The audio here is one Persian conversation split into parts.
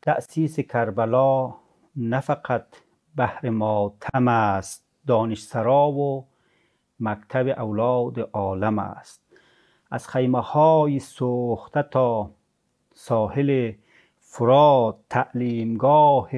تأسیس کربلا نه فقط بهر ماتم است، دانشسرا و مکتب اولاد عالم است. از خیمه های سوخته تا ساحل فرات، تعلیمگاه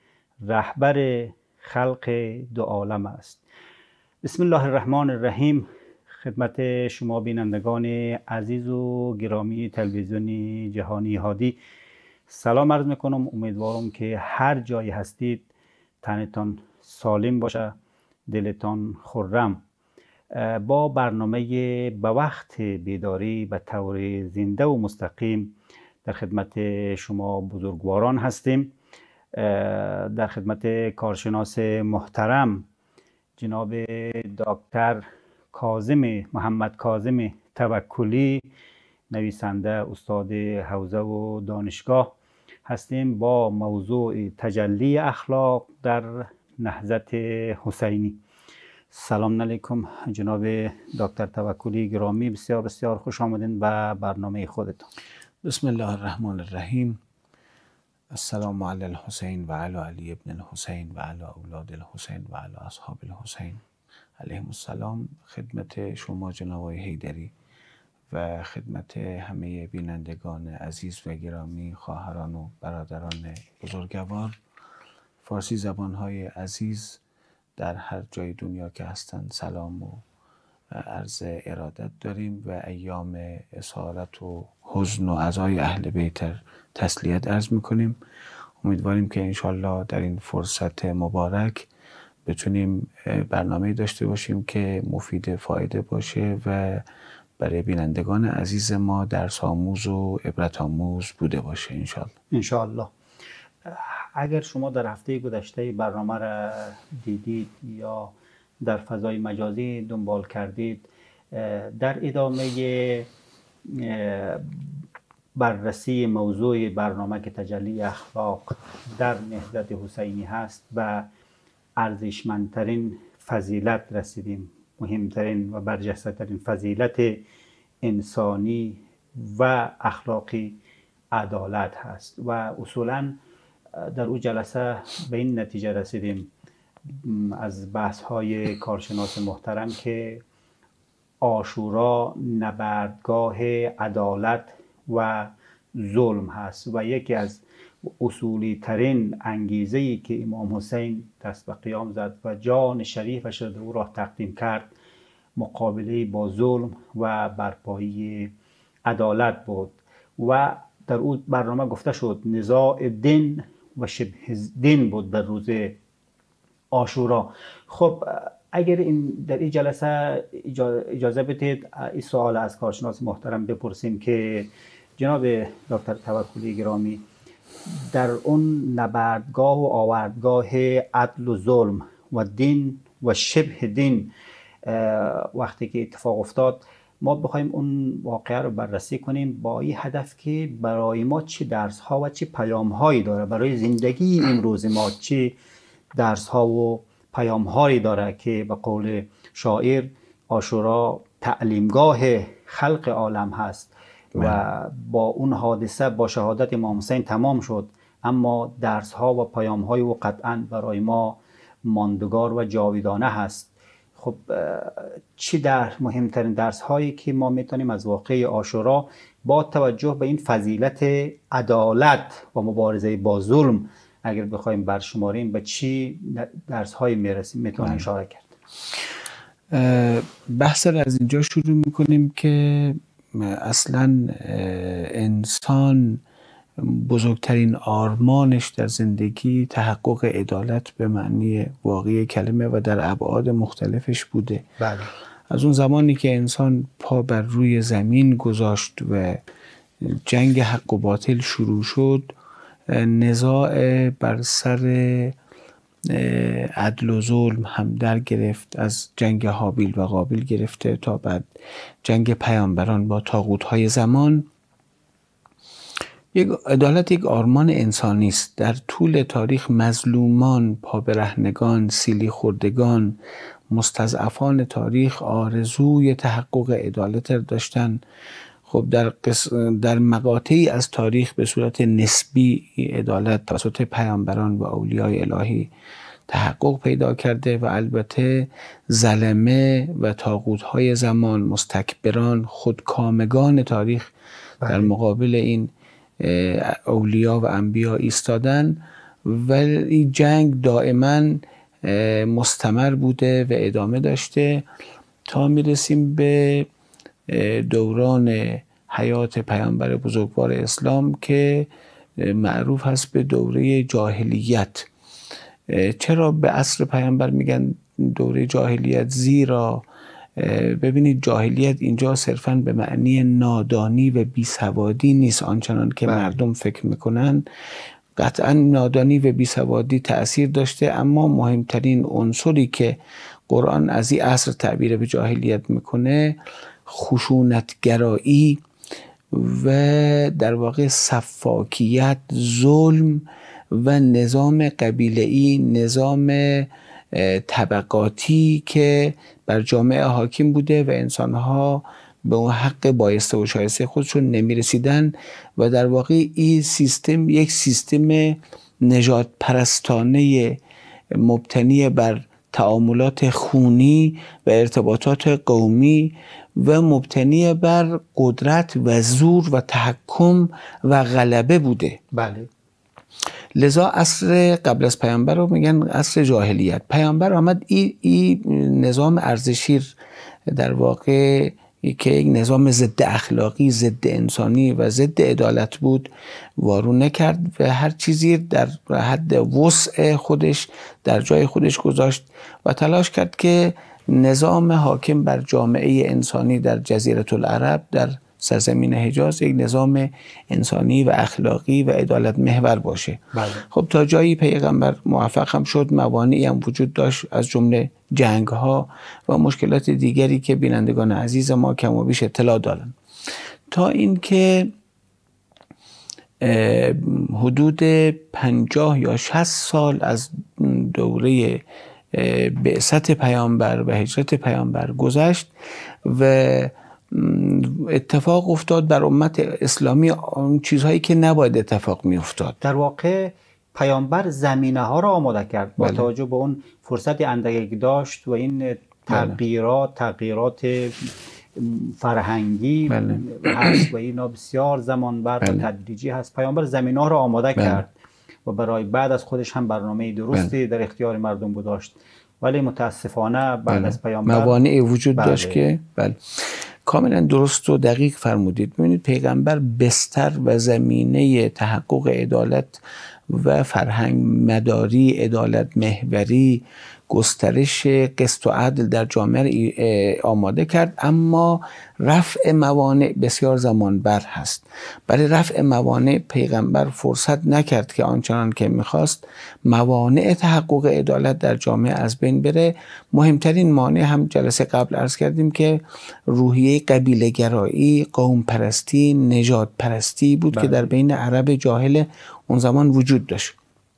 رهبر خلق دو عالم است. بسم الله الرحمن الرحیم. خدمت شما بینندگان عزیز و گرامی تلویزیون جهانی هادی سلام عرض میکنم. امیدوارم که هر جایی هستید تنتان سالم باشه، دلتان خرم. با برنامه به وقت بیداری به طور زنده و مستقیم در خدمت شما بزرگواران هستیم. در خدمت کارشناس محترم جناب دکتر محمد کاظم توکلی، نویسنده، استاد حوزه و دانشگاه هستیم با موضوع تجلی اخلاق در نهضت حسینی. سلام علیکم جناب دکتر توکلی گرامی، بسیار بسیار خوش آمدین به برنامه خودتون. بسم الله الرحمن الرحیم. السلام علی الحسین و علی علی ابن الحسین و علی اولاد الحسین و علی اصحاب الحسین علیهم السلام. خدمت شما جناب آقای حیدری و خدمت همه بینندگان عزیز و گرامی، خواهران و برادران بزرگوار فارسی زبانهای عزیز در هر جای دنیا که هستند سلام و عرض ارادت داریم و ایام اسارت و حزن و عزای اهل بیت تسلیت عرض میکنیم. امیدواریم که انشالله در این فرصت مبارک بتونیم برنامه داشته باشیم که مفید فایده باشه و برای بینندگان عزیز ما درس آموز و عبرت آموز بوده باشه انشالله. اگر شما در هفته گذشته برنامه را دیدید یا در فضای مجازی دنبال کردید، در ادامه بررسی موضوع برنامه که تجلی اخلاق در نهضت حسینی هست و ارزشمندترین فضیلت رسیدیم. مهمترین و برجسته‌ترین فضیلت انسانی و اخلاقی عدالت هست و اصولاً در او جلسه به این نتیجه رسیدیم از بحث های کارشناس محترم که عاشورا نبردگاه عدالت و ظلم هست و یکی از اصولی ترین انگیزه‌ای که امام حسین دست به قیام زد و جان شریفش را او را تقدیم کرد مقابله با ظلم و برپایی عدالت بود و در اون برنامه گفته شد نزاع دین و شبه دین بود در روز عاشورا. خب اگر در این جلسه اجازه بدید این سوال از کارشناس محترم بپرسیم که جناب دکتر توکلی گرامی، در اون نبردگاه و آوردگاه عدل و ظلم و دین و شبه دین وقتی که اتفاق افتاد، ما بخوایم اون واقعه رو بررسی کنیم با این هدف که برای ما چه درس ها و چه پیام هایی داره، برای زندگی امروز ما چه درس ها و پیام هایی داره که به قول شاعر عاشورا تعلیمگاه خلق عالم هست و با اون حادثه با شهادت امام حسین تمام شد، اما درس ها و پیام های و قطعا برای ما ماندگار و جاودانه هست. خب چی در مهمترین درس هایی که ما میتونیم از واقعه عاشورا با توجه به این فضیلت عدالت و مبارزه با ظلم اگر بخوایم برشماریم به چی درس هایی میتونیم اشاره کرد؟ بحث را از اینجا شروع میکنیم که اصلا انسان بزرگترین آرمانش در زندگی تحقق عدالت به معنی واقعی کلمه و در ابعاد مختلفش بوده. بله. از اون زمانی که انسان پا بر روی زمین گذاشت و جنگ حق و باطل شروع شد، نزاع بر سر عدل و ظلم هم در گرفت، از جنگ هابیل و قابیل گرفته تا بعد جنگ پیامبران با طاغوت‌های زمان. عدالت یک آرمان انسانی است. در طول تاریخ مظلومان، پابرهنگان، سیلی خوردگان، مستضعفان تاریخ آرزوی تحقق عدالت را داشتن. خب خب در مقاطعی از تاریخ به صورت نسبی عدالت توسط پیامبران و اولیای الهی تحقق پیدا کرده و البته ظلمه و طاغوت‌های زمان، مستکبران، خودکامگان تاریخ در مقابل این اولیا و انبیا ایستادن، ولی جنگ دائما مستمر بوده و ادامه داشته تا میرسیم به دوران حیات پیامبر بزرگوار اسلام که معروف هست به دوره جاهلیت. چرا به عصر پیامبر میگن دوره جاهلیت؟ زیرا ببینید جاهلیت اینجا صرفاً به معنی نادانی و بیسوادی نیست آنچنان که مردم فکر میکنن. قطعاً نادانی و بیسوادی تأثیر داشته، اما مهمترین عنصری که قرآن از این عصر تعبیر به جاهلیت میکنه خشونتگرایی و در واقع سفاکیت، ظلم و نظام قبیله‌ای، نظام طبقاتی که بر جامعه حاکم بوده و انسانها به اون حق بایسته و شایسته خودشون نمیرسیدن و در واقع این سیستم یک سیستم نژاد پرستانه مبتنی بر تعاملات خونی و ارتباطات قومی و مبتنی بر قدرت و زور و تحکم و غلبه بوده. بله. لذا عصر قبل از پیامبر رو میگن عصر جاهلیت. پیامبر آمد این نظام ارزشی در واقع که یک نظام ضد اخلاقی، ضد انسانی و ضد عدالت بود وارونه کرد و هر چیزی در حد وسع خودش در جای خودش گذاشت و تلاش کرد که نظام حاکم بر جامعه انسانی در جزیره العرب، در سرزمین حجاز، یک نظام انسانی و اخلاقی و عدالت محور باشه. بله. خب تا جایی پیغمبر موفق هم شد، موانعی هم وجود داشت از جمله جنگ ها و مشکلات دیگری که بینندگان عزیز ما کم و بیش اطلاع دارن، تا اینکه حدود 50 یا 60 سال از دوره بعثت پیامبر و هجرت پیامبر گذشت و اتفاق افتاد بر امت اسلامی اون چیزهایی که نباید اتفاق می افتاد. در واقع پیامبر زمینه ها را آماده کرد با توجه به اون فرصت اندکی که داشت و این تغییرات فرهنگی هست و اینا بسیار زمان بر و تدریجی هست. پیامبر زمینه ها را آماده کرد و برای بعد از خودش هم برنامه درستی در اختیار مردم گذاشت، ولی متاسفانه بعد از پیامبر موانعی وجود داشت که کاملا درست و دقیق فرمودید. ببینید پیغمبر بستر و زمینه تحقق عدالت و فرهنگ مداری، عدالت محوری، گسترش قسط و عدل در جامعه آماده کرد، اما رفع موانع بسیار زمان بر هست. برای رفع موانع پیغمبر فرصت نکرد که آنچنان که میخواست موانع تحقق عدالت در جامعه از بین بره. مهمترین مانع هم جلسه قبل عرض کردیم که روحیه قبیله گرایی، قوم پرستی، نژاد پرستی بود که در بین عرب جاهل اون زمان وجود داشت.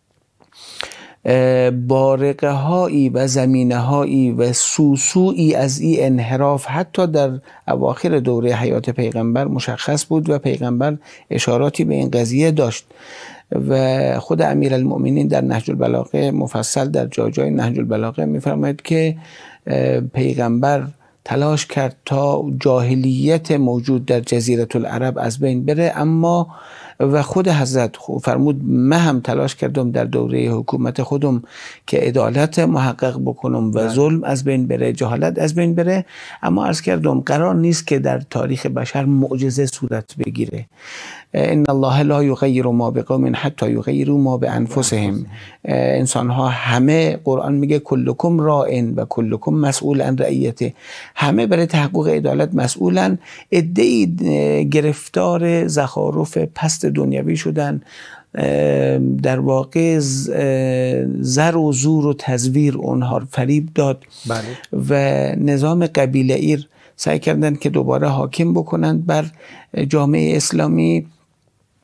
بارقه هایی و زمینه هایی و سوسویی از این انحراف حتی در اواخر دوره حیات پیغمبر مشخص بود و پیغمبر اشاراتی به این قضیه داشت و خود امیرالمؤمنین در نهج البلاغه مفصل در جای نهج البلاغه میفرماید که پیغمبر تلاش کرد تا جاهلیت موجود در جزیره العرب از بین بره، اما و خود حضرت فرمود من هم تلاش کردم در دوره حکومت خودم که عدالت محقق بکنم و ظلم از بین بره، جهالت از بین بره، اما عرض کردم قرار نیست که در تاریخ بشر معجزه صورت بگیره. ان الله لا یغیر ما بقوم حتی یغیروا ما بانفسهم. انسان ها همه، قرآن میگه کلکم راع و کلکم مسئول عن رعیته، همه برای تحقق عدالت مسئولن. عده‌ای گرفتار زخارف پست دنیوی شدن، در واقع زر و زور و تزویر اونها فریب داد و نظام قبیله‌ای سعی کردند که دوباره حاکم بکنند بر جامعه اسلامی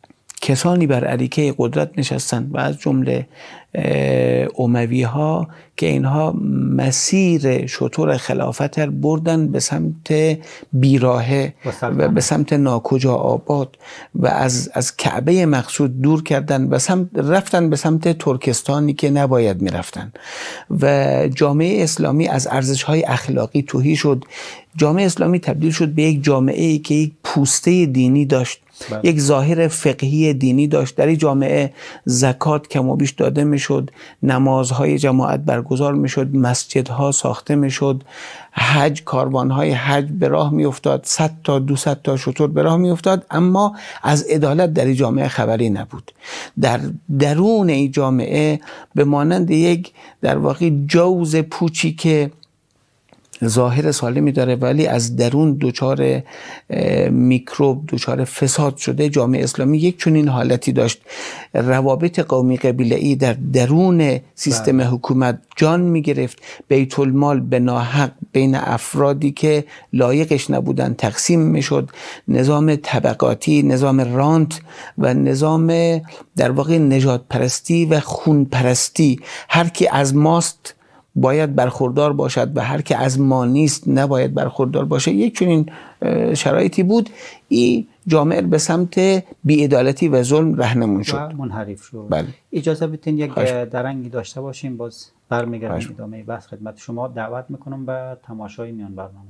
کسانی بر اریکه قدرت نشستند و از جمله اموی ها که اینها مسیر شطور خلافت را بردن به سمت بیراهه و به سمت ناکجا آباد و از کعبه مقصود دور کردن و رفتن به سمت ترکستانی که نباید می رفتن و جامعه اسلامی از ارزش‌های اخلاقی تهی شد. جامعه اسلامی تبدیل شد به یک جامعه‌ای که یک پوسته دینی داشت، یک ظاهر فقهی دینی داشت. در این جامعه زکات کم و بیش داده میشد، نمازهای جماعت برگزار میشد، مسجدها ساخته میشد، حج، کاروانهای حج به راه میافتاد، 100 تا 200 تا شتر به راه میافتاد، اما از عدالت در این جامعه خبری نبود. در درون این جامعه به مانند یک در واقع جوز پوچی که ظاهر سالمی داره ولی از درون دچار میکروب، دچار فساد شده، جامعه اسلامی یک چنین حالتی داشت. روابط قومی قبیله‌ای در درون سیستم حکومت جان می گرفت. بیت المال به ناحق بین افرادی که لایقش نبودن تقسیم می شد. نظام طبقاتی، نظام رانت و نظام در واقع نژاد پرستی و خون پرستی، هر کی از ماست باید برخوردار باشد و هر که از ما نیست نباید برخوردار باشه، یک چنین شرایطی بود. این جامعه به سمت بی‌عدالتی و ظلم رهنمون شد و منحرف شد. بله. اجازه بدین یک درنگی داشته باشیم، باز برمیگردیم ادامه بحث خدمت شما. دعوت میکنم به تماشای میان برنامه.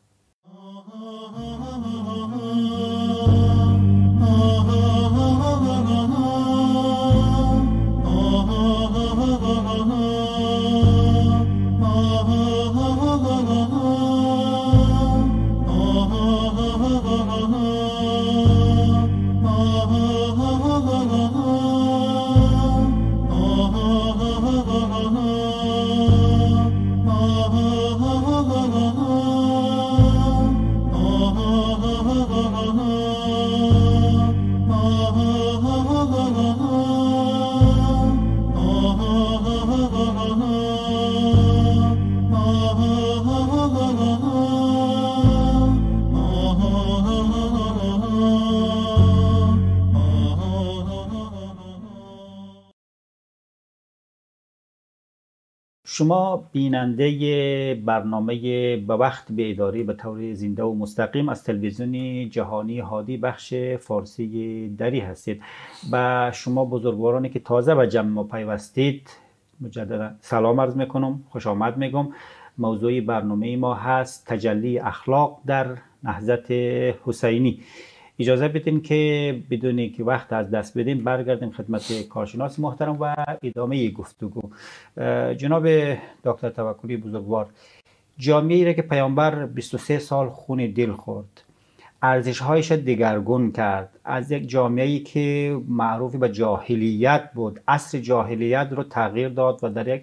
شما بیننده برنامه به وقت بیداری به طور زنده و مستقیم از تلویزیون جهانی هادی بخش فارسی دری هستید. و شما بزرگوارانی که تازه به جمع ما پیوستید مجددا سلام عرض میکنم، خوش آمد میگم. موضوع برنامه ما هست تجلی اخلاق در نهضت حسینی. اجازه بدین که بدون که وقت از دست بدیم برگردیم خدمت کارشناس محترم و ادامه گفتگو. جناب دکتر توکلی بزرگوار، جامعه‌ای را که پیامبر 23 سال خون دل خورد، ارزش‌هایش دگرگون کرد، از یک جامعه‌ای که معروف به جاهلیت بود، عصر جاهلیت رو تغییر داد و در یک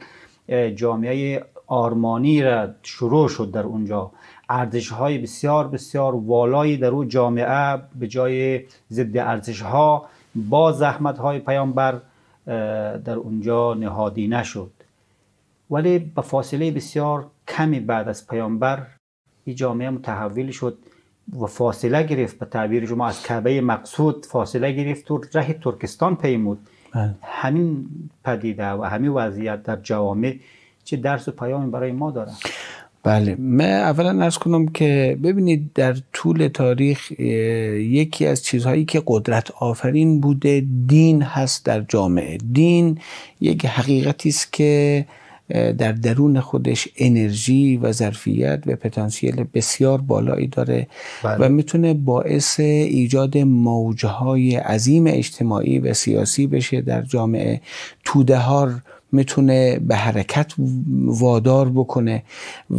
جامعه آرمانی را شروع شد. در اونجا ارزش‌های بسیار بسیار والایی در اون جامعه به جای ضد ارزش‌ها با زحمت‌های پیامبر در اونجا نهادینه شد. ولی به فاصله بسیار کمی بعد از پیامبر این جامعه متحول شد و فاصله گرفت، به تعبیر شما از کعبه مقصود فاصله گرفت و راه ترکستان پیمود. همین پدیده و همین وضعیت در جوامع چه درس و پیامی برای ما داره؟ بله، من اولا عرض کنم که ببینید در طول تاریخ یکی از چیزهایی که قدرت آفرین بوده دین هست در جامعه. دین یک حقیقتی است که در درون خودش انرژی و ظرفیت و پتانسیل بسیار بالایی داره. بله. و میتونه باعث ایجاد موجهای عظیم اجتماعی و سیاسی بشه در جامعه. توده ها میتونه به حرکت وادار بکنه و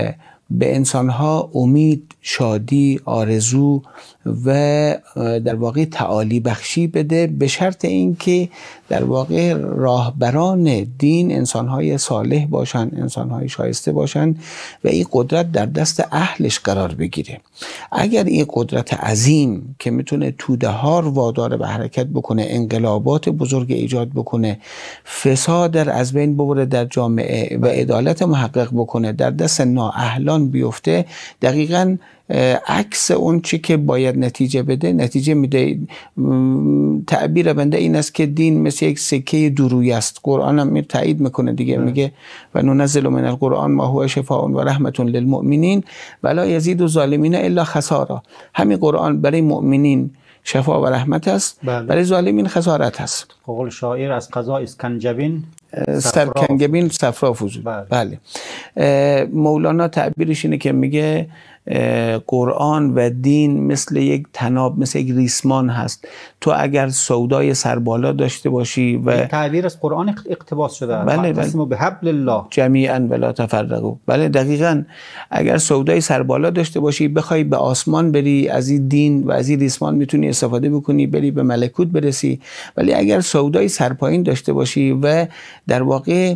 به انسانها امید، شادی، آرزو و در واقع تعالی بخشی بده، به شرط اینکه در واقع راهبران دین انسانهای صالح باشن، انسانهای شایسته باشن و این قدرت در دست اهلش قرار بگیره. اگر این قدرت عظیم که میتونه توده ها رو وادار به حرکت بکنه، انقلابات بزرگ ایجاد بکنه، فساد از بین ببره در جامعه و عدالت محقق بکنه، در دست نااهلان بیفته، دقیقاً عکس اون چی که باید نتیجه بده نتیجه میده. تعبیر بنده این است که دین مثل یک سکه دورویی است. قرآن هم تایید میکنه دیگه، میگه و ننزل من القرآن ما هو شفاء و رحمت للمؤمنین ولا یزید الظالمین الا خسارا. همین قرآن برای مؤمنین شفا و رحمت است، برای ظالمین خسارت است. قول شاعر از قضا اسکنجبین سرکنگبین صفرا فزود. بله. مولانا تعبیرش اینه که میگه قرآن و دین مثل یک طناب، مثل یک ریسمان هست. تو اگر سودای سربالا داشته باشی و تعبیر از قرآن اقتباس شده، بله بله، به حبل الله جمیعا ولا تفرقوا. بله دقیقاً. اگر سودای سربالا داشته باشی، بخوای به آسمان بری، از این دین و از این ریسمان میتونی استفاده بکنی، بری به ملکوت برسی. ولی اگر سودای سرپایین داشته باشی و در واقع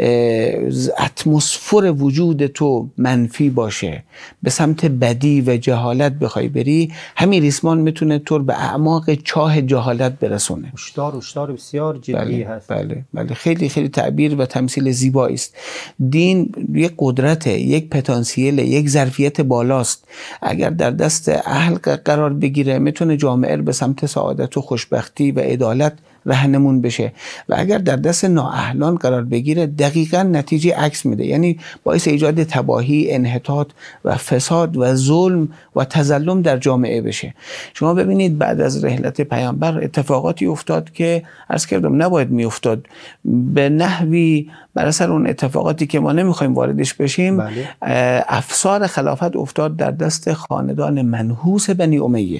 اتمسفر وجود تو منفی باشه، به سمت بدی و جهالت بخوای بری، همین ریسمان میتونه تو به اعماق چاه جهالت برسونه. هشدار بسیار جدی هست. بله خیلی خیلی تعبیر و تمثیل زیبایی است. دین یک قدرت، یک پتانسیل، یک ظرفیت بالاست. اگر در دست اهل قرار بگیره میتونه جامعه رو به سمت سعادت و خوشبختی و عدالت راهنمون بشه، و اگر در دست نااهلان قرار بگیره دقیقاً نتیجه عکس میده، یعنی باعث ایجاد تباهی، انحطاط و فساد و ظلم و تظلم در جامعه بشه. شما ببینید بعد از رحلت پیامبر اتفاقاتی افتاد که عرض کردم نباید میافتاد، به نحوی بر اثر اون اتفاقاتی که ما نمیخوایم واردش بشیم. بله. افسار خلافت افتاد در دست خاندان منحوس بنی امیه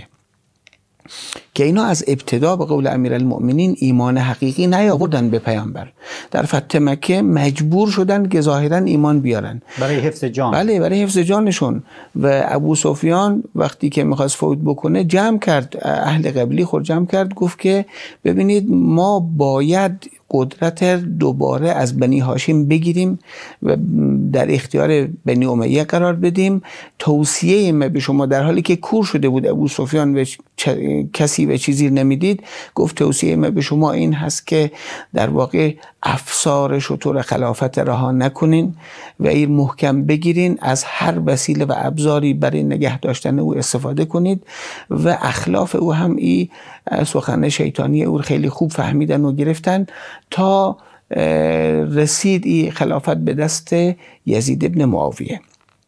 که اینا از ابتدا به قول امیرالمؤمنین ایمان حقیقی نیاوردن به پیامبر. در فتح مکه مجبور شدن که ظاهرا ایمان بیارن برای حفظ جان. بله برای حفظ جانشون. و ابو سفیان وقتی که میخواست فوت بکنه جمع کرد، اهل قبلی خود جمع کرد، گفت که ببینید ما باید قدرت دوباره از بنی هاشم بگیریم و در اختیار بنی امیه قرار بدیم. توصیه ما به شما، در حالی که کور شده بود ابو سفیان و کسی و چیزی نمیدید، گفت توصیه ما به شما این هست که در واقع افسار شطور خلافت رها نکنین و این محکم بگیرین، از هر وسیله و ابزاری برای نگه داشتن او استفاده کنید. و اخلاف او هم این سخن شیطانی او خیلی خوب فهمیدن و گرفتن تا رسید این خلافت به دست یزید ابن معاویه.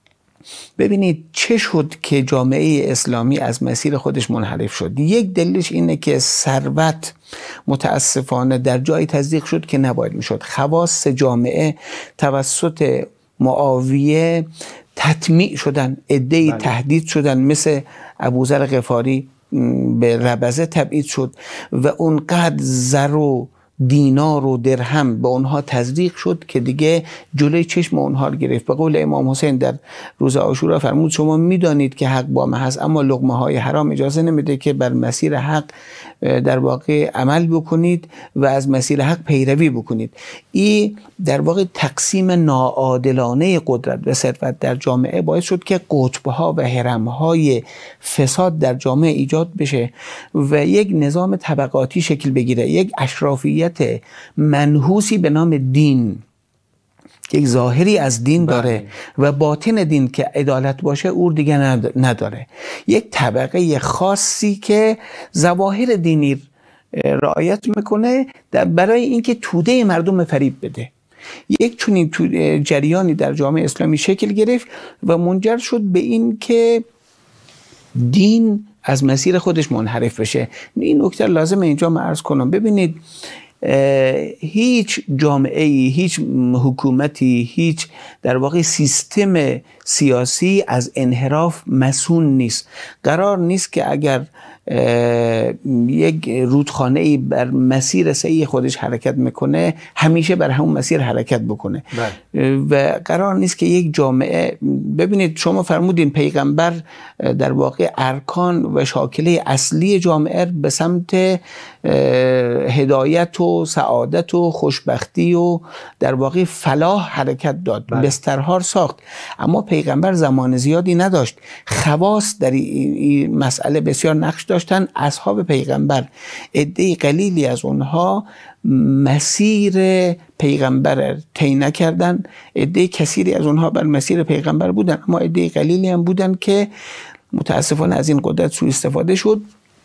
ببینید چه شد که جامعه اسلامی از مسیر خودش منحرف شد. یک دلیلش اینه که ثروت متاسفانه در جای تزریق شد که نباید میشد. خواص جامعه توسط معاویه تطمیع شدن، عده‌ای تهدید شدن، مثل ابوذر غفاری به ربضه تبعید شد و اونقدر زر و دینار و درهم به اونها تزریق شد که دیگه جلوی چشم اونها رو گرفت. به قول امام حسین در روز عاشورا فرمود شما میدانید که حق با من هست، اما لقمه های حرام اجازه نمیده که بر مسیر حق در واقع عمل بکنید و از مسیر حق پیروی بکنید. این در واقع تقسیم ناعادلانه قدرت و ثروت در جامعه باعث شد که قطب‌ها و هرم‌های فساد در جامعه ایجاد بشه و یک نظام طبقاتی شکل بگیره. یک اشرافیت منحوسی به نام دین، یک ظاهری از دین داره و باطن دین که عدالت باشه او دیگه نداره. یک طبقه خاصی که ظواهر دینی رعایت میکنه برای اینکه توده مردم فریب بده. یک چنین جریانی در جامعه اسلامی شکل گرفت و منجر شد به این که دین از مسیر خودش منحرف بشه. این نکته لازمه اینجا من عرض کنم. ببینید هیچ جامعه‌ای، هیچ حکومتی، هیچ در واقع سیستم سیاسی از انحراف مسئول نیست. قرار نیست که اگر یک رودخانه‌ای بر مسیر صحیح خودش حرکت میکنه همیشه بر همون مسیر حرکت بکنه. و قرار نیست که یک جامعه، ببینید شما فرمودین پیغمبر در واقع ارکان و شاکله اصلی جامعه به سمت هدایت و سعادت و خوشبختی و در واقع فلاح حرکت داد. بسترها ساخت، اما پیغمبر زمان زیادی نداشت. خواص در این مسئله بسیار نقش داشت داشتن. اصحاب پیغمبر عده قلیلی از اونها مسیر پیغمبر طی نکردن، عده کثیری از اونها بر مسیر پیغمبر بودن، اما عده قلیلی هم بودن که متاسفانه از این قدرت سوء استفاده شد.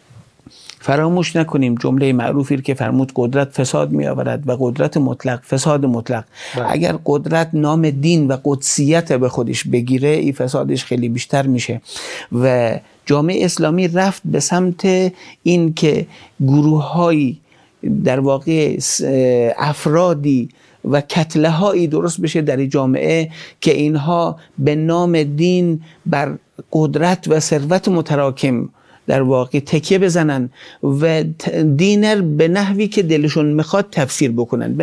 فراموش نکنیم جمله معروفی که فرمود قدرت فساد می آورد و قدرت مطلق فساد مطلق. اگر قدرت نام دین و قدسیت به خودش بگیره، این فسادش خیلی بیشتر میشه. و جامعه اسلامی رفت به سمت این که گروه‌هایی، در واقع افرادی و کتله هایی درست بشه در جامعه که اینها به نام دین بر قدرت و ثروت متراکم در واقع تکیه بزنن و دینر به نحوی که دلشون میخواد تفسیر بکنن،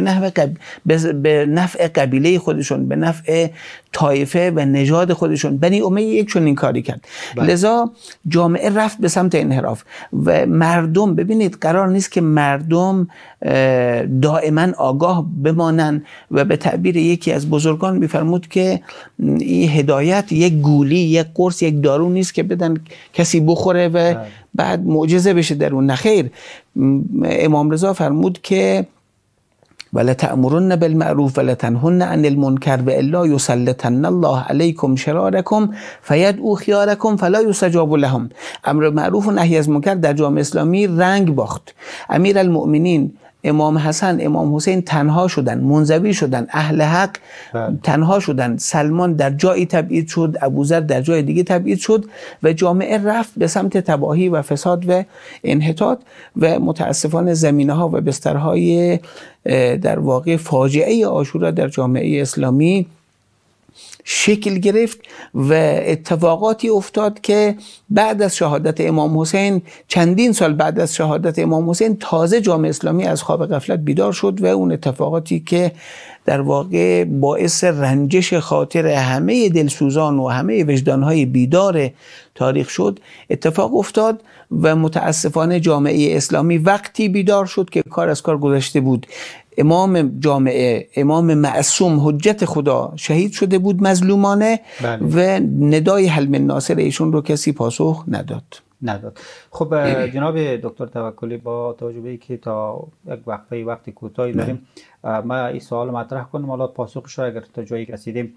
به نفع قبیله خودشون، به نفع طایفه و نژاد خودشون. بنی امیه یک چنین کاری کرد. لذا جامعه رفت به سمت انحراف و مردم، ببینید قرار نیست که مردم دائما آگاه بمانن و به تعبیر یکی از بزرگان میفرمود که این هدایت یک گولی، یک قرص، یک دارو نیست که بدن کسی بخوره و بعد معجزه بشه در اون. نخیر. امام رضا فرمود که ولا تأمرن بالمعروف ولا تنهن عن المنکر و الا یسلطن الله علیکم شرارکم فیدعوا خیارکم فلا یستجاب لهم. امر معروف و نهی از منکر در جامعه اسلامی رنگ باخت. امیرالمؤمنین امام حسن، امام حسین تنها شدن، منزوی شدن، اهل حق تنها شدن، سلمان در جایی تبعید شد، ابوذر در جای دیگه تبعید شد و جامعه رفت به سمت تباهی و فساد و انحطاط و متاسفانه زمینه ها و بسترهای در واقع فاجعه عاشورا در جامعه اسلامی شکل گرفت و اتفاقاتی افتاد که بعد از شهادت امام حسین، چندین سال بعد از شهادت امام حسین، تازه جامعه اسلامی از خواب غفلت بیدار شد و اون اتفاقاتی که در واقع باعث رنجش خاطر همه دلسوزان و همه وجدانهای بیدار تاریخ شد اتفاق افتاد و متاسفانه جامعه اسلامی وقتی بیدار شد که کار از کار گذشته بود. امام جامعه، امام معصوم، حجت خدا شهید شده بود مظلومانه و ندای حل من ناصر ایشون رو کسی پاسخ نداد. خب جناب دکتر توکلی، با توجه به اینکه تا یک وقت کوتاهی داریم، ما این سوال مطرح کنم، حالا پاسخش رو اگر تا جایی رسیدیم.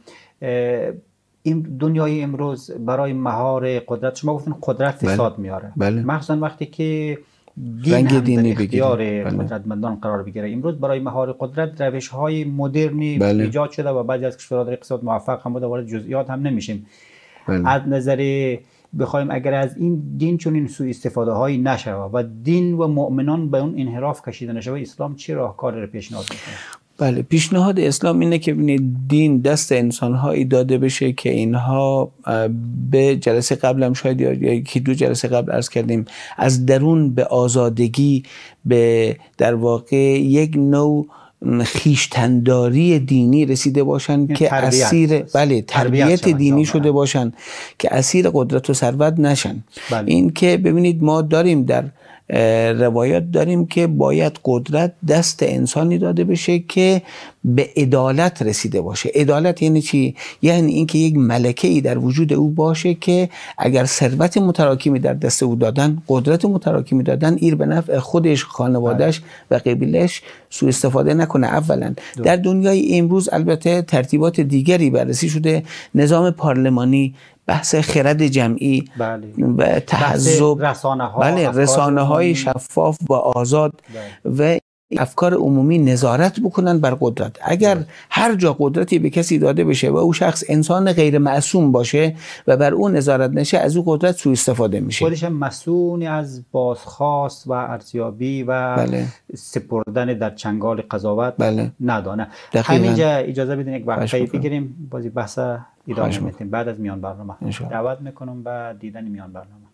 این دنیای امروز برای مهار قدرت، شما گفتین قدرت فساد میاره، مخصوصا وقتی که دین هم در اختیار قدرتمندان قرار بگیره. امروز برای مهار قدرت روش های مدرنی ایجاد شده و بعضی از کشورها در اقتصاد موفق هم بوده، وارد جزئیات هم نمیشیم. از نظر بخوایم اگر از این دین چون این سوء استفاده هایی نشه و دین و مؤمنان به اون انحراف کشیده نشه، اسلام چه راهکاری رو پیشنهاد میکنه؟ بله، پیشنهاد اسلام اینه که دین دست انسان‌هایی داده بشه که اینها به جلسه قبل هم شاید یا یکی دو جلسه قبل عرض کردیم، از درون به آزادگی، به در واقع یک نوع خیشتنداری دینی رسیده باشن که اسیر تربیت دینی شده باشن که اسیر قدرت و ثروت نشن. این که ببینید ما داریم در روایات داریم که باید قدرت دست انسانی داده بشه که به عدالت رسیده باشه. عدالت یعنی چی؟ یعنی اینکه یک ملکه‌ای در وجود او باشه که اگر ثروت متراکمی در دست او دادن، قدرت متراکمی دادن، ایر به نفع خودش، خانواده‌اش و قبیله‌اش سوء استفاده نکنه. اولا در دنیای امروز البته ترتیبات دیگری بررسی شده، نظام پارلمانی، بحث خرد جمعی و تحزب، رسانه‌های شفاف و آزاد و افکار عمومی نظارت بکنن بر قدرت. اگر هر جا قدرتی به کسی داده بشه و او شخص انسان غیر معصوم باشه و بر اون نظارت نشه، از او قدرت سوء استفاده میشه. خودش مسئول از بازخواست و ارزیابی و سپردن در چنگال قضاوت ندانه. همینجا اجازه بدین یک وقفه بگیریم، بازی بحث ادامه میدیم بعد از میان برنامه. دعوت میکنم به دیدن میان برنامه.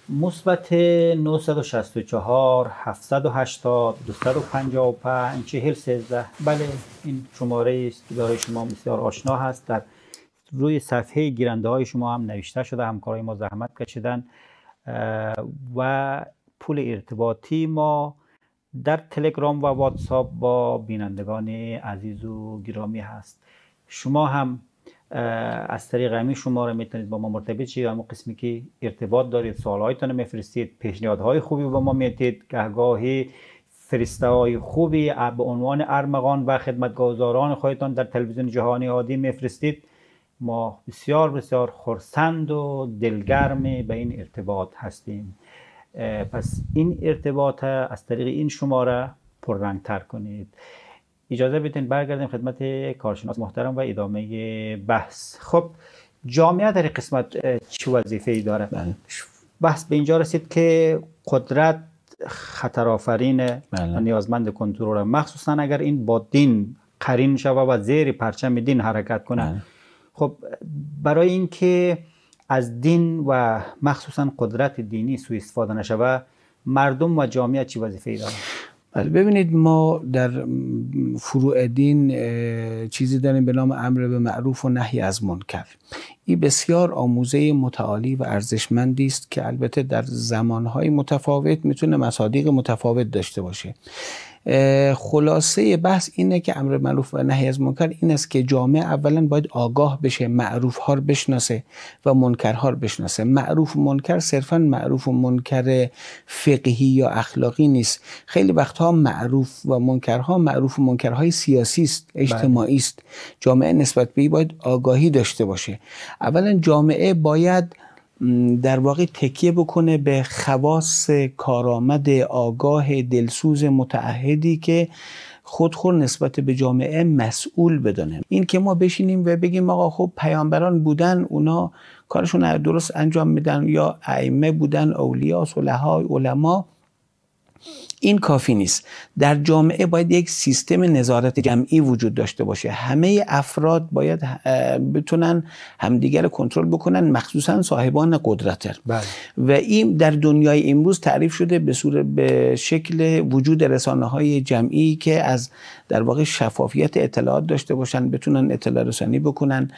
مثبت 964 780 255 4013. بله، این شماره است که برای شما بسیار آشنا هست. در روی صفحه گیرنده های شما هم نوشته شده، همکارای ما زحمت کشیدن و پول ارتباطی ما در تلگرام و واتساپ با بینندگان عزیز و گرامی هست. شما هم از طریق همین شماره میتونید با ما مرتبط شید. همون قسمی که ارتباط دارید، سوالهایتون میفرستید، پیشنهادهای خوبی با ما میدید، گهگاهی فرسته های خوبی به عنوان ارمغان و خدمتگزاران خودتان در تلویزیون جهانی عادی میفرستید. ما بسیار بسیار خرسند و دلگرم به این ارتباط هستیم. پس این ارتباط از طریق این شماره پررنگ‌تر کنید. اجازه بدین برگردیم خدمت کارشناس محترم و ادامه بحث. خب جامعه در قسمت چه وظیفه‌ای داره؟ بحث به اینجا رسید که قدرت خطرآفرین و نیازمند کنترل، مخصوصا اگر این با دین قرین شوه و زیر پرچم دین حرکت کنه. خب برای اینکه از دین و مخصوصا قدرت دینی سوء استفاده نشوه، مردم و جامعه چه وظیفه‌ای دارن؟ بله، ببینید ما در فروع دین چیزی داریم به نام امر به معروف و نهی از منکر. این بسیار آموزه متعالی و ارزشمندی است که البته در زمانهای متفاوت میتونه مصادیق متفاوت داشته باشه. خلاصه بحث اینه که امر معروف و نهی از منکر این است که جامعه اولا باید آگاه بشه، معروف ها رو بشناسه و منکر ها رو بشناسه. معروف و منکر صرفا معروف و منکر فقهی یا اخلاقی نیست. خیلی وقتها معروف و منکرهای سیاسی است، اجتماعی است. جامعه نسبت به این باید آگاهی داشته باشه. اولا جامعه باید در واقع تکیه بکنه به خواص کارآمد، آگاه، دلسوز، متعهدی که خودخور نسبت به جامعه مسئول بدانه. این که ما بشینیم و بگیم آقا خب پیامبران بودن، اونا کارشون درست انجام میدن، یا ائمه بودن، اولیاء، صلحا، علما، این کافی نیست. در جامعه باید یک سیستم نظارت جمعی وجود داشته باشه. همه افراد باید بتونن همدیگر رو کنترل بکنن، مخصوصا صاحبان قدرت. و این در دنیای امروز تعریف شده به شکل وجود رسانه‌های جمعی که از در واقع شفافیت اطلاعات داشته باشن، بتونن اطلاع رسانی بکنن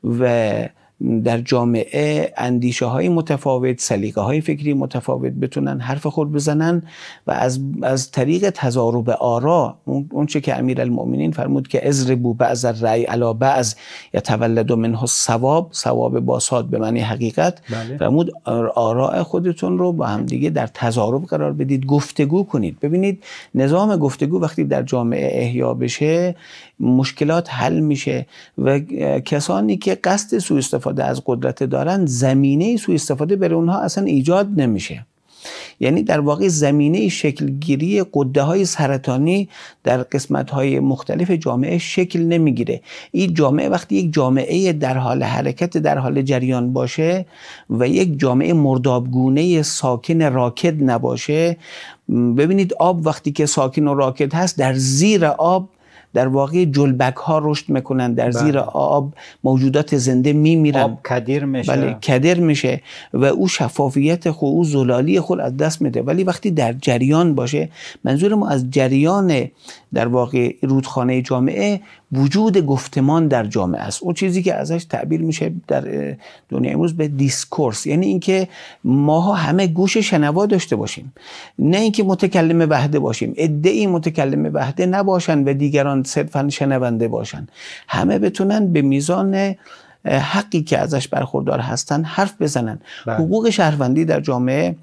و در جامعه اندیشه های متفاوت، سلیقه های فکری متفاوت بتونن حرف خود بزنن و از طریق تضارب آرا، اون چه که امیرالمؤمنین فرمود که اضربوا بعض الرأی علی بعض یتولد منه الصواب، ثواب با صاد به معنی حقیقت. فرمود آراء خودتون رو با هم دیگه در تضارب قرار بدید، گفتگو کنید. ببینید نظام گفتگو وقتی در جامعه احیا بشه، مشکلات حل میشه و کسانی که قصد سوء استفاده از قدرت دارن، زمینه سوء استفاده برای اونها اصلا ایجاد نمیشه. یعنی در واقع زمینه شکلگیری غده‌های سرطانی در قسمت‌های مختلف جامعه شکل نمیگیره. این جامعه وقتی یک جامعه در حال حرکت، در حال جریان باشه و یک جامعه مردابگونه ساکن راکد نباشه، ببینید آب وقتی که ساکن و راکد هست، در زیر آب در واقع جلبک ها رشد میکنن، در زیر آب موجودات زنده میمیرن، آب کدر میشه. بله، کدر میشه و او شفافیت خود، او زلالی خود از دست میده. ولی وقتی در جریان باشه، منظور ما از جریان در واقع رودخانه جامعه وجود گفتمان در جامعه است. اون چیزی که ازش تعبیر میشه در دنیا امروز به دیسکورس، یعنی اینکه ماها همه گوش شنوا داشته باشیم، نه اینکه متکلم وحده باشیم. عده‌ای متکلم وحده نباشن و دیگران صرفاً شنونده باشن. همه بتونن به میزان حقی که ازش برخوردار هستن حرف بزنن. حقوق شهروندی در جامعه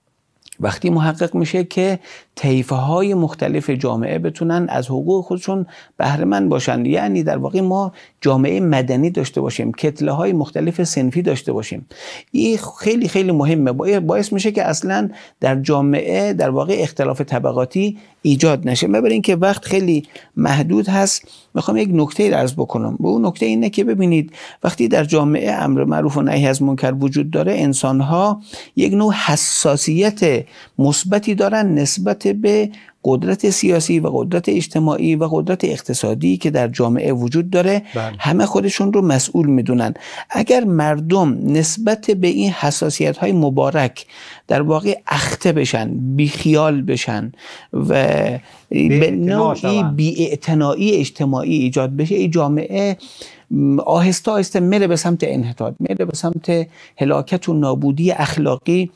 وقتی محقق میشه که طیفه‌های مختلف جامعه بتونن از حقوق خودشون بهره مند باشن، یعنی در واقع ما جامعه مدنی داشته باشیم، کتله‌های مختلف صنفی داشته باشیم. این خیلی خیلی مهمه، باعث میشه که اصلا در جامعه در واقع اختلاف طبقاتی ایجاد نشه. ببینید که وقت خیلی محدود هست، میخوام یک نکته عرض بکنم. و اون نکته اینه که ببینید وقتی در جامعه امر معروف و نهی از منکر وجود داره، انسان‌ها یک نوع حساسیت مثبتی دارن نسبت به قدرت سیاسی و قدرت اجتماعی و قدرت اقتصادی که در جامعه وجود داره. همه خودشون رو مسئول میدونن. اگر مردم نسبت به این حساسیت‌های مبارک در واقع اخته بشن، بیخیال بشن و به نوعی بی‌اعتنایی اجتماعی ایجاد بشه، این جامعه آهسته آهسته میره به سمت انحطاط، میره به سمت هلاکت و نابودی اخلاقی.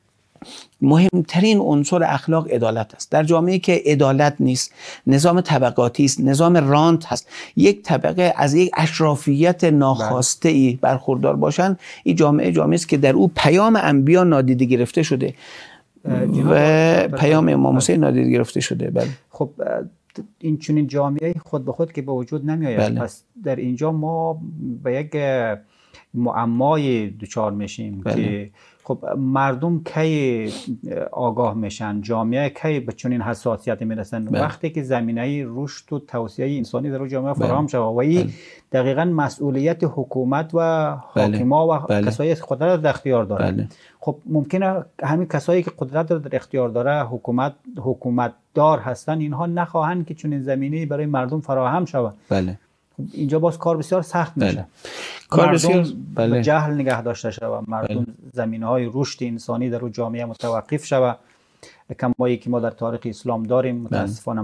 مهمترین عنصر اخلاق عدالت است. در جامعه که عدالت نیست، نظام طبقاتی است، نظام رانت هست، یک طبقه از یک اشرافیت ناخواسته ای برخوردار باشن، این جامعه است که در او پیام انبیا نادیده گرفته شده و پیام امام حسین نادیده گرفته شده. بله. خب این چنین جامعه خود به خود که به وجود نمی آید. پس در اینجا ما به یک معمای دچار میشیم که خب مردم کی آگاه میشن، جامعه کی به چنین حساسیت میرسن؟ وقتی که زمینه رشد و توسعه انسانی در جامعه فراهم شود و این دقیقاً مسئولیت حکومت و حاکما و کسایی که قدرت در اختیار دارن. خب ممکنه همین کسایی که قدرت در اختیار داره، حکومت دار هستن، اینها نخواهند که چنین زمینه‌ای برای مردم فراهم شود. اینجا باز کار بسیار سخت میشه. کار بسیار به جهل نگه داشته شود، مردم زمینه‌های رشد انسانی در جامعه متوقف شود. کمایی که ما در تاریخ اسلام داریم، متاسفانه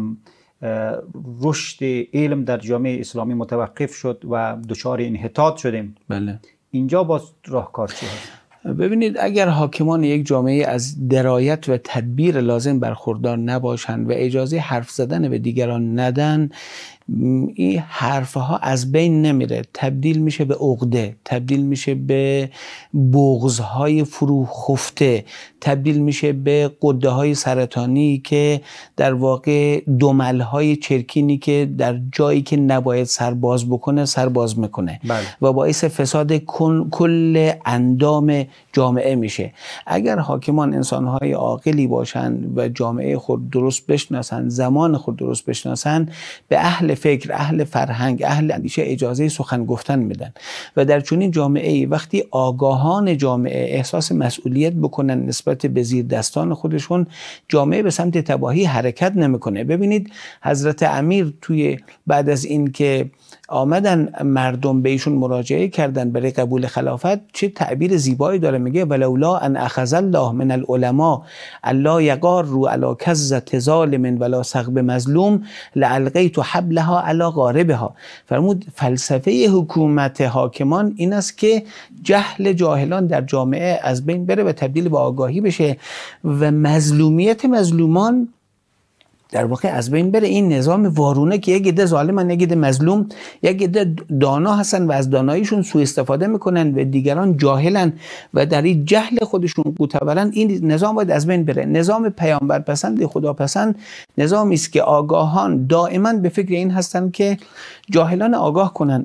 رشد علم در جامعه اسلامی متوقف شد و دچار انحطاط شدیم. اینجا باز راهکار چی هست؟ ببینید، اگر حاکمان یک جامعه از درایت و تدبیر لازم برخوردار نباشند و اجازه حرف زدن به دیگران ندن، این حرفها از بین نمیره، تبدیل میشه به عقده، تبدیل میشه به بغض‌های فرو خفته، تبدیل میشه به غده‌های سرطانی که در واقع دمل‌های چرکینی که در جایی که نباید سرباز بکنه سرباز میکنه و باعث فساد کل اندام جامعه میشه. اگر حاکمان انسان‌های عاقلی باشند و جامعه خود درست بشناسند، زمان خود درست بشناسند، به اهل فکر، اهل فرهنگ، اهل اندیشه اجازه سخن گفتن میدن و در چنین جامعه‌ای وقتی آگاهان جامعه احساس مسئولیت بکنن نسبت به زیر دستان خودشون، جامعه به سمت تباهی حرکت نمیکنه. ببینید حضرت امیر توی بعد از این که آمدن مردم به ایشون مراجعه کردن برای قبول خلافت، چه تعبیر زیبایی داره، میگه ولولا ان اخذ الله من العلماء الا یغار رو علی کذة ظالم ولا سغب مظلوم لالقیت حبلها علی غاربها. فرمود فلسفه حکومت حاکمان این است که جهل جاهلان در جامعه از بین بره و تبدیل به آگاهی بشه و مظلومیت مظلومان در واقع از بین بره. این نظام وارونه که یک عده ظالمن، یک عده مظلوم، یک عده دانا هستن و از داناییشون سوء استفاده میکنن و دیگران جاهلن و در این جهل خودشون قوتورن، این نظام باید از بین بره. نظام پیامبر پسند، خدا پسند نظامی است که آگاهان دائما به فکر این هستن که جاهلان آگاه کنن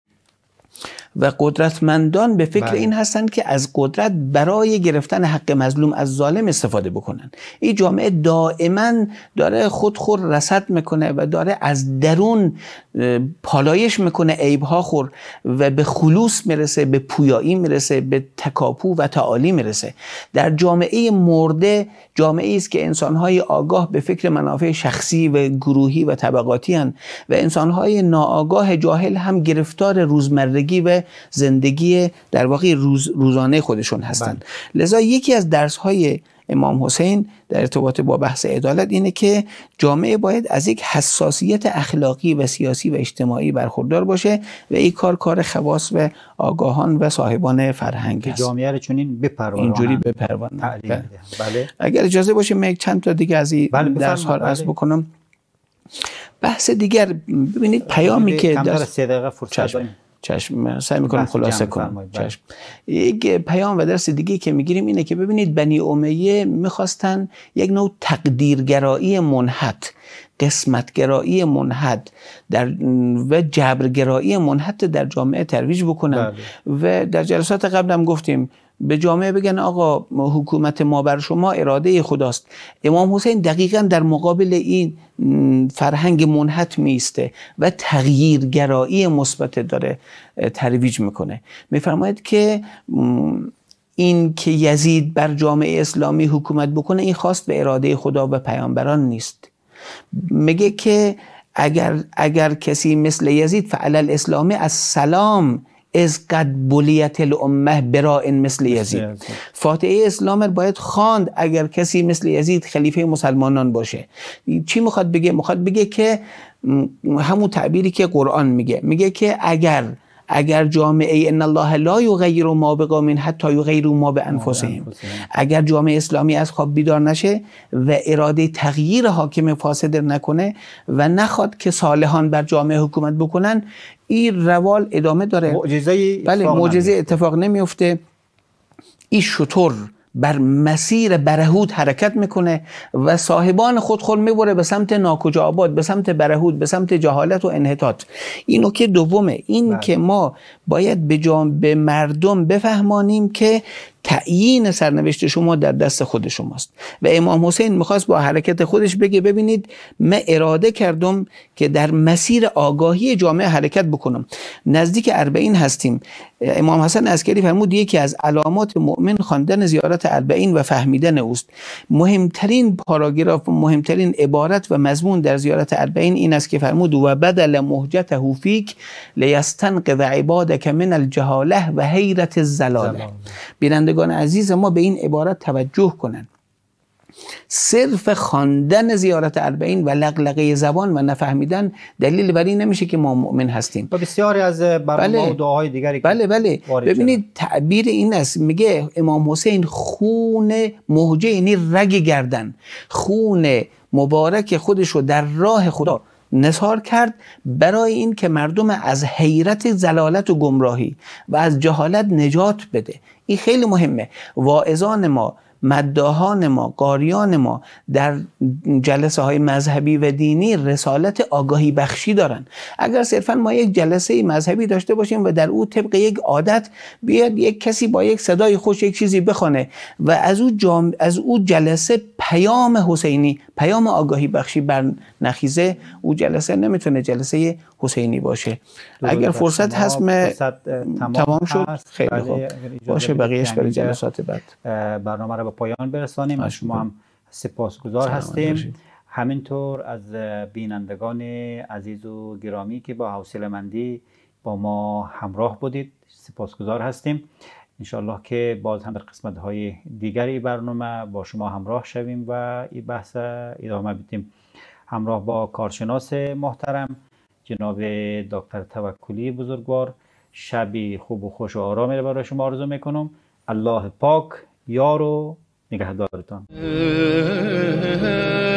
و قدرتمندان به فکر این هستند که از قدرت برای گرفتن حق مظلوم از ظالم استفاده بکنن. این جامعه دائما داره خودخور رصد میکنه و داره از درون پالایش میکنه عیبها خور و به خلوص میرسه، به پویایی میرسه، به تکاپو و تعالی میرسه. در جامعه مرده، جامعه است که انسانهای آگاه به فکر منافع شخصی و گروهی و طبقاتی هستند و انسانهای ناآگاه جاهل هم گرفتار روزمرگی و زندگی در واقع روزانه خودشون هستند. لذا یکی از درس‌های امام حسین در ارتباط با بحث عدالت اینه که جامعه باید از یک حساسیت اخلاقی و سیاسی و اجتماعی برخوردار باشه و این کار خواص و آگاهان و صاحبان فرهنگ است. جامعه رو چنین بپرورانند، اینجوری بپرورانند. بله. اگر اجازه باشه من چند تا دیگه از این درس‌ها رو عرض بکنم. بحث دیگر، ببینید پیامی که در 3 دقیقه فرصت داریم. چشم، سعی میکنم خلاصه کنم. چشم. یک پیام و درس دیگه که میگیریم اینه که ببینید بنی امیه میخواستن یک نوع تقدیرگرایی منحط، قسمتگرایی منحط و جبرگرایی منحط در جامعه ترویج بکنن و در جلسات قبل هم گفتیم به جامعه بگن آقا حکومت ما بر شما اراده خداست. امام حسین دقیقاً در مقابل این فرهنگ منحط میسته و تغییرگرایی مثبت داره ترویج میکنه. میفرماید که این که یزید بر جامعه اسلامی حکومت بکنه این خواست به اراده خدا و پیامبران نیست. میگه که اگر کسی مثل یزید فعل الاسلام از سلام از قد بلیت الامه برائن مثل یزید، فاتحه اسلام باید خواند اگر کسی مثل یزید خلیفه مسلمانان باشه. چی میخواد بگه؟ میخواد بگه که همون تعبیری که قرآن میگه که اگر جامعه ان الله لا یغیر ما بقوم حتی یغیروا ما بانفسهم، اگر جامعه اسلامی از خواب بیدار نشه و اراده تغییر حاکم فاسد نکنه و نخواد که صالحان بر جامعه حکومت بکنن، این روال ادامه داره. معجزه اتفاق نمیفته. این شطور بر مسیر برهود حرکت میکنه و صاحبان خودخور میبره به سمت ناکجا آباد، به سمت برهود، به سمت جهالت و انحطاط. این نکته دومه، این که ما باید به مردم بفهمانیم که تعیین سرنوشت شما در دست خود شماست. و امام حسین میخواست با حرکت خودش بگه ببینید من اراده کردم که در مسیر آگاهی جامعه حرکت بکنم. نزدیک 40 هستیم. امام حسن عسکری فرمود یکی از علامات مؤمن خواندن زیارت 40 و فهمیدن اوست. مهمترین پاراگراف و مهمترین عبارت و مضمون در زیارت 40 این است که فرمود و بدل مهجته فیک لیستنقذ عبادک من الجهاله و حیرت الزلاله. بینندگان عزیز ما به این عبارت توجه کنند. صرف خواندن زیارت 40 و لغلقه زبان و نفهمیدن دلیل بر این نمیشه که ما مؤمن هستیم. و بسیاری از برنامه و دعاهای دیگری بله ببینید تعبیر این است، میگه امام حسین خون مهجه یعنی رگ گردن، خون مبارک خودش رو در راه خدا نثار کرد برای این که مردم از حیرت زلالت و گمراهی و از جهالت نجات بده. این خیلی مهمه. واعظان ما، مداحان ما، قاریان ما در جلسه های مذهبی و دینی رسالت آگاهی بخشی دارن. اگر صرفا ما یک جلسه مذهبی داشته باشیم و در او طبق یک عادت بیاد یک کسی با یک صدای خوش یک چیزی بخونه و از او جلسه پیام حسینی، پیام آگاهی بخشی بر نخیزه، او جلسه نمیتونه جلسه حسینی باشه. اگر فرصت هست تمام شد خیلی خوب باشه، بقیهش برای جلسات بعد. برنامه را به پایان برسانیم. شما هم سپاسگزار هستیم. همینطور از بینندگان عزیز و گرامی که با حوصله‌مندی با ما همراه بودید سپاسگزار هستیم. انشالله که باز هم در قسمت‌های دیگری برنامه با شما همراه شویم و این بحث ادامه بدیم. همراه با کارشناس محترم جناب دکتر توکلی بزرگوار، شبی خوب و خوش و آرامی را برای شما آرزو میکنم. الله پاک یار و نگهدارتان.